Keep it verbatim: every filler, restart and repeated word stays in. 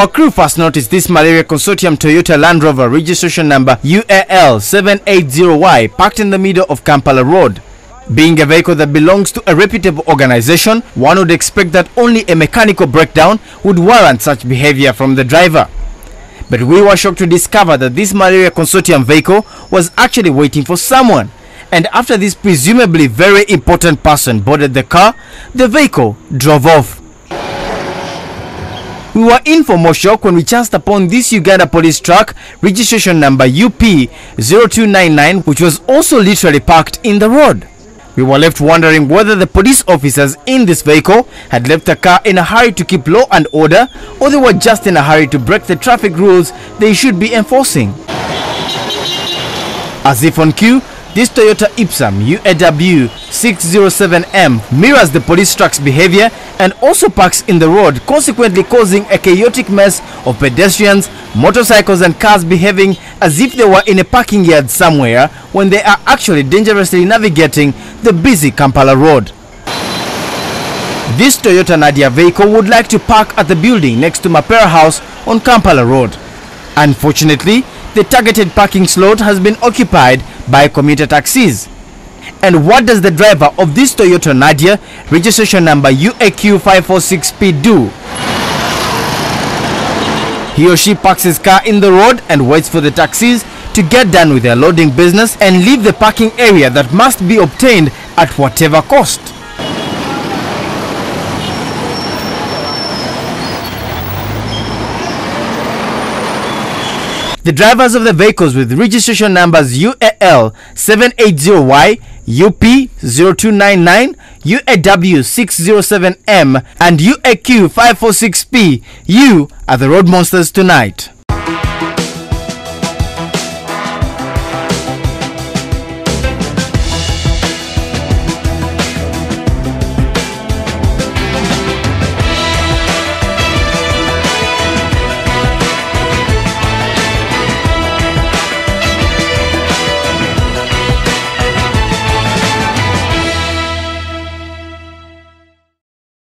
Our crew first noticed this Malaria Consortium Toyota Land Rover registration number U A L seven eight zero Y parked in the middle of Kampala Road. Being a vehicle that belongs to a reputable organization, one would expect that only a mechanical breakdown would warrant such behavior from the driver. But we were shocked to discover that this Malaria Consortium vehicle was actually waiting for someone. And after this presumably very important person boarded the car, the vehicle drove off. We were in for more shock when we chanced upon this Uganda police truck registration number U P zero two nine nine, which was also literally parked in the road. We were left wondering whether the police officers in this vehicle had left the car in a hurry to keep law and order, or they were just in a hurry to break the traffic rules they should be enforcing. As if on cue, this Toyota Ipsum U A W six zero seven M mirrors the police truck's behavior and also parks in the road, consequently causing a chaotic mess of pedestrians, motorcycles and cars behaving as if they were in a parking yard somewhere when they are actually dangerously navigating the busy Kampala Road. This Toyota Nadia vehicle would like to park at the building next to Mapera House on Kampala Road. Unfortunately, the targeted parking slot has been occupied by commuter taxis. And what does the driver of this Toyota Nadia registration number U A Q five four six P do? He or she parks his car in the road and waits for the taxis to get done with their loading business and leave the parking area that must be obtained at whatever cost. The drivers of the vehicles with registration numbers U A L seven eight zero Y, U P zero two nine nine, U A W six zero seven M and U A Q five four six P, you are the road monsters tonight.